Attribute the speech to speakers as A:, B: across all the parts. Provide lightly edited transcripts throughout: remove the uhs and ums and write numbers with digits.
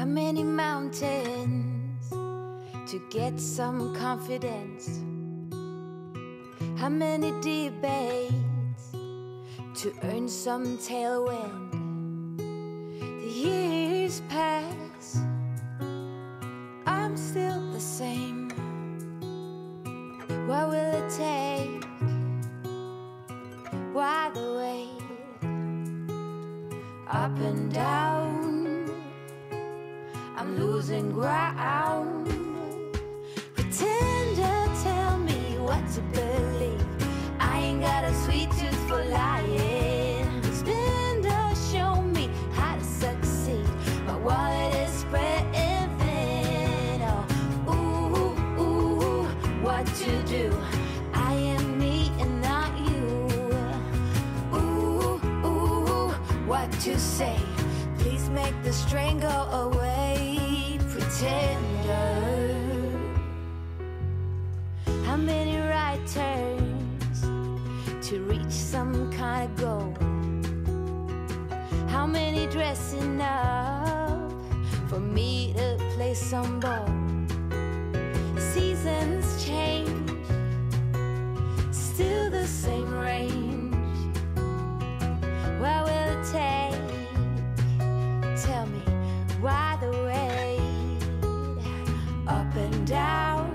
A: How many mountains to get some confidence? How many debates to earn some tailwind? The years pass, I'm still the same. What will it take? Why the wait? Up and down, I'm losing ground. Pretender, tell me what to believe. I ain't got a sweet tooth for lying. Spender, show me how to succeed. My wallet is spreading thin. Oh, ooh, ooh, what to do? I am me and not you. Ooh, ooh, what to say? Please make the strain go away. Pretender. How many right turns to reach some kind of goal? How many dressing up for me to play some ball? Seasons change, still the same range. What will it take? Tell me, why the wait? Up and down,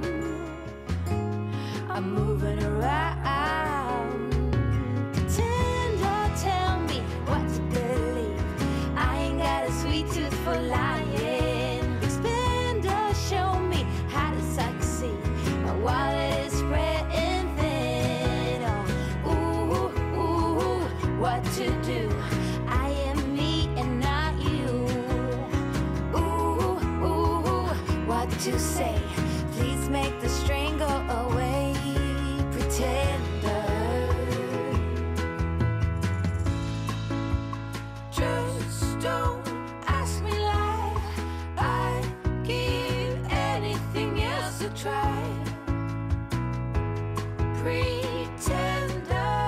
A: I'm moving around. Pretender, tell me what to believe. I ain't got a sweet tooth for lying. Spender, show me how to succeed. My wallet is spreading thin. Oh, ooh, ooh, what to do? I am me and not you. Ooh, ooh, what to say? Please make the strain go away. Pretender. Just don't ask me like I'd give anything else a try. Pretender.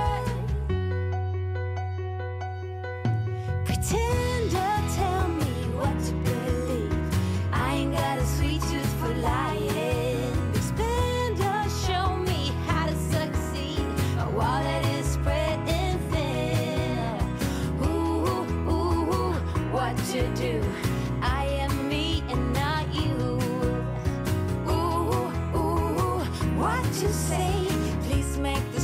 A: Pretender, tell me what to believe. I ain't got a sweet tooth for lying. Spender, show me how to succeed. My wallet is spreading thin. Ooh, ooh, what to do? I am me and not you. Ooh, ooh, what to say? Please make the